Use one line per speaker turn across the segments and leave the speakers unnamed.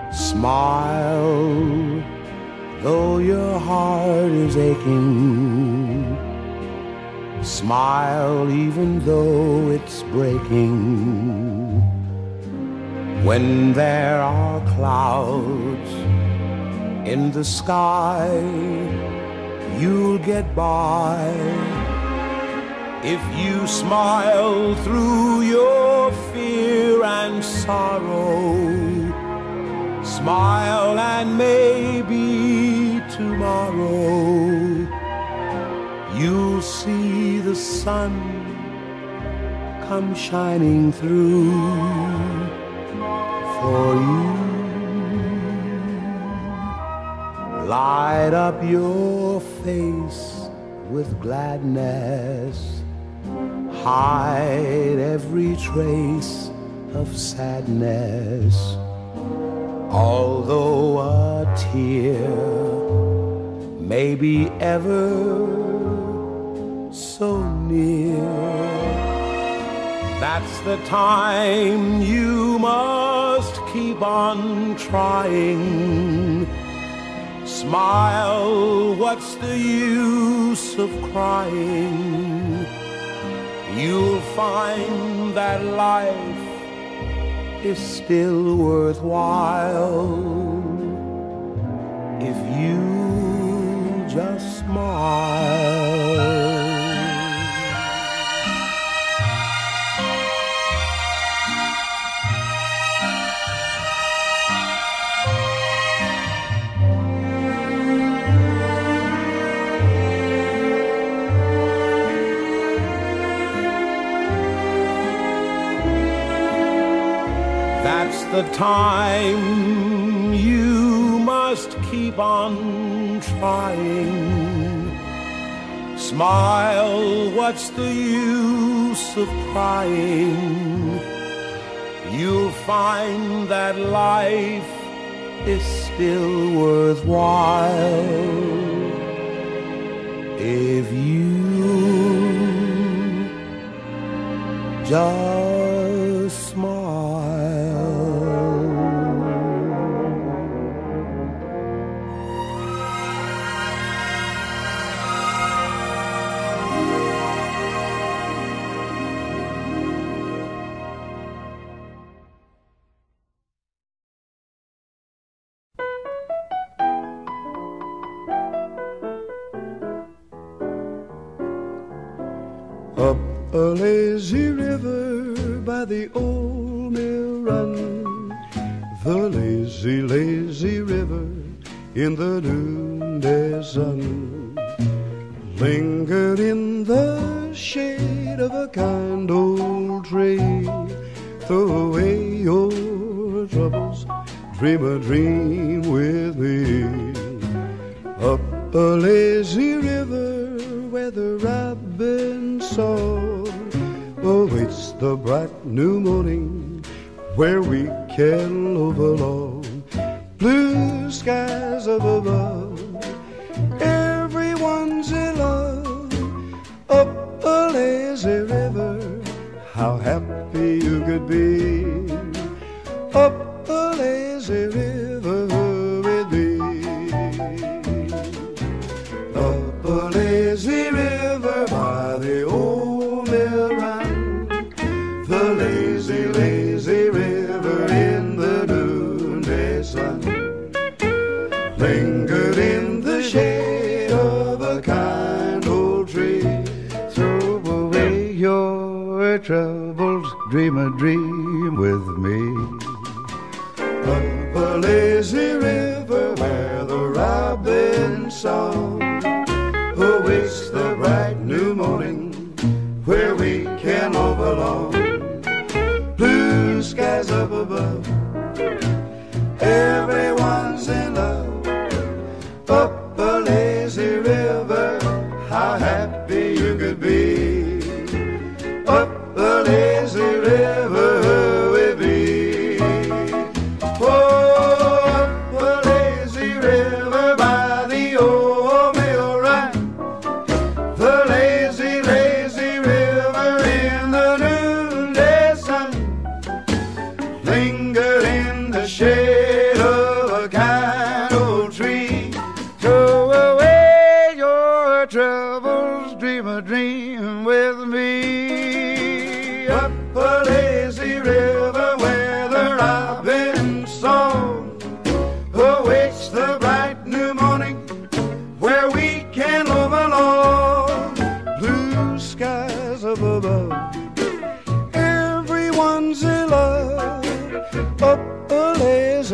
Smile, though your heart is aching. Smile, even though it's breaking. When there are clouds in the sky, you'll get by. If you smile through your fear and sorrow, smile and maybe tomorrow you'll see the sun come shining through for you. Light up your face with gladness, hide every trace of sadness. Although a tear may be ever so near, that's the time you must keep on trying. Smile, what's the use of crying? You'll find that life is still worthwhile if you just smile. That's the time you must keep on trying. Smile, what's the use of crying? You'll find that life is still worthwhile if you just smile.
Up a lazy river by the old mill run, the lazy, lazy river in the noonday sun, lingered in the shade of a kind old tree. Throw away your troubles, dream a dream with me. Up a lazy river where the robin song awaits the bright new morning, where we can love along. Blue skies up above, everyone's in love. Up a lazy river, how happy you could be. Up a lazy river with me. Up a lazy river by the old mill run, the lazy, lazy river in the noonday sun, lingered in the shade of a kind old tree. Throw away your troubles, dream a dream with me. Up a lazy river where the robin song awaits the bright new morning, where we can love along. Blue skies up above, everyone's in love. Up a lazy river, how happy you could be. Up a lazy river with me. Oh, up a lazy river by the old mill run, the lazy, lazy river in the noonday sun, lingered in the shade of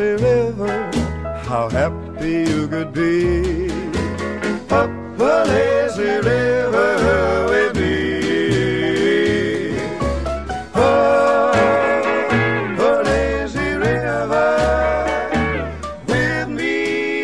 lazy river, how happy you could be. Up a lazy river with me. Oh, a lazy river with me.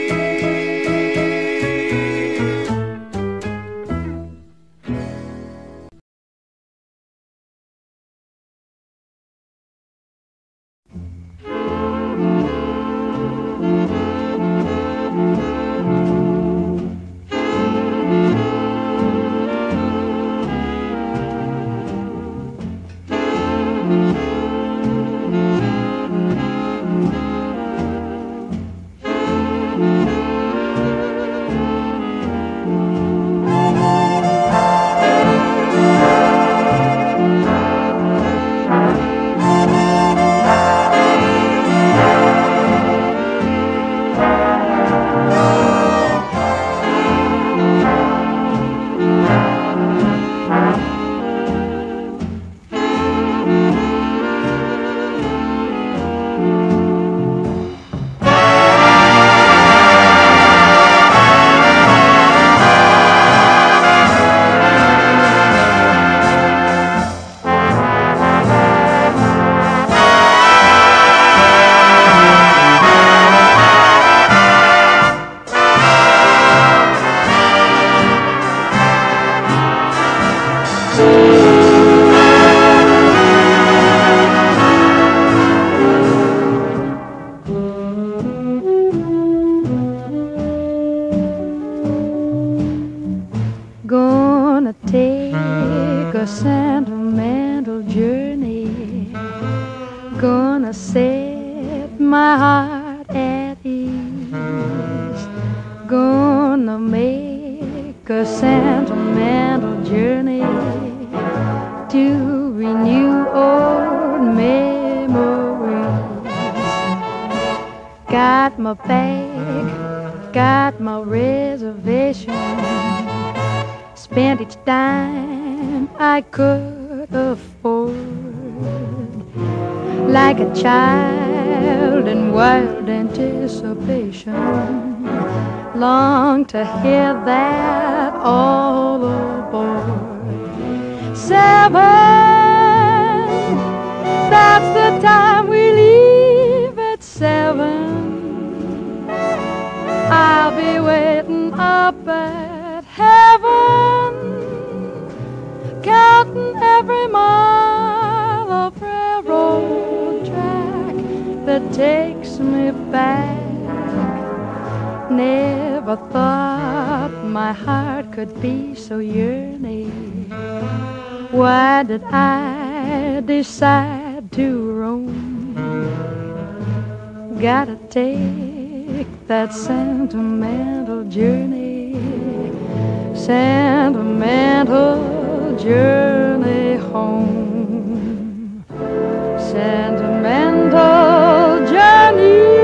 Gonna take a sentimental journey. Gonna set my heart at ease. Gonna make a sentimental journey to renew old memories. Got my bag, got my reservation. Spent each dime I could afford, like a child in wild anticipation. Long to hear that all aboard. 7, that's the time we leave at 7. I'll be waiting up at heaven, counting every mile of railroad track that takes me back. Never thought my heart could be so yearning. Why did I decide to roam? Gotta take that sentimental journey, sentimental journey home, sentimental journey.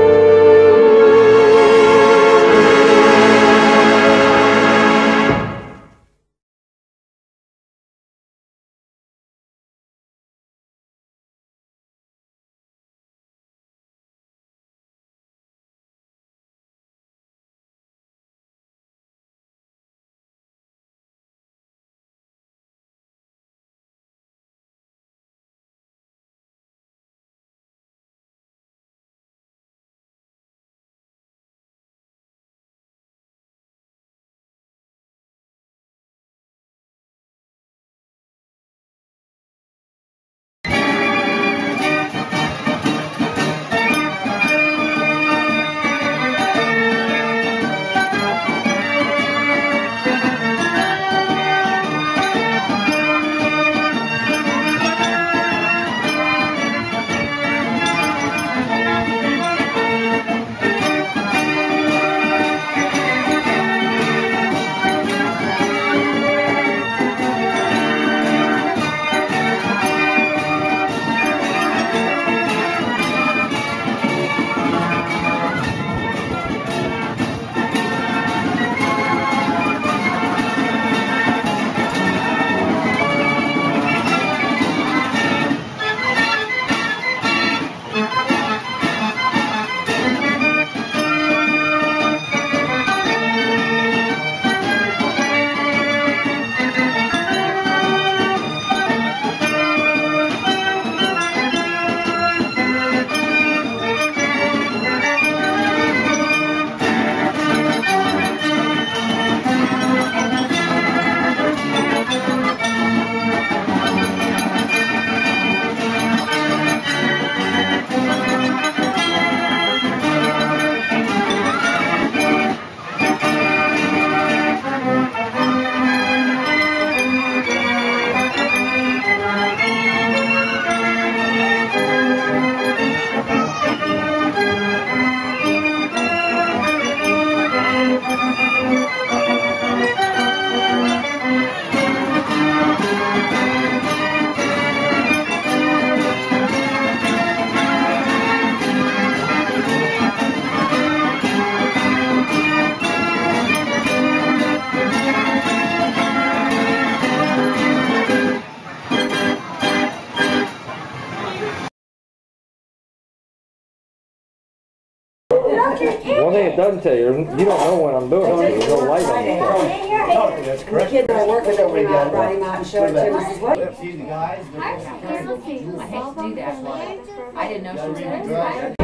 One thing it doesn't tell you, you don't know when I'm doing it. There's no light on the phone.
That's correct. The kid that I work with over here brought him out and showed it to him. He says, what?
See the guys?
I hate to do that. I didn't know she was going to do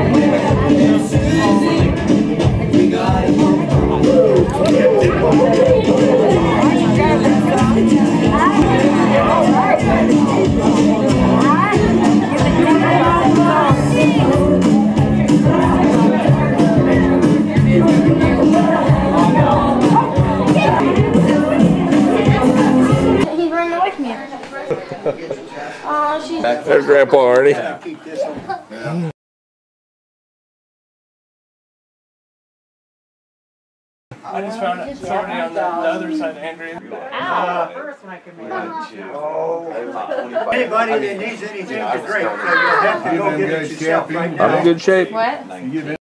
He's running away from you. Oh, she's...
There's Grandpa Arnie.
I just found it already on the other side, Andrea.
Anybody that needs anything to drink, you'll have to go get it yourself right now.
I'm in good shape.
What?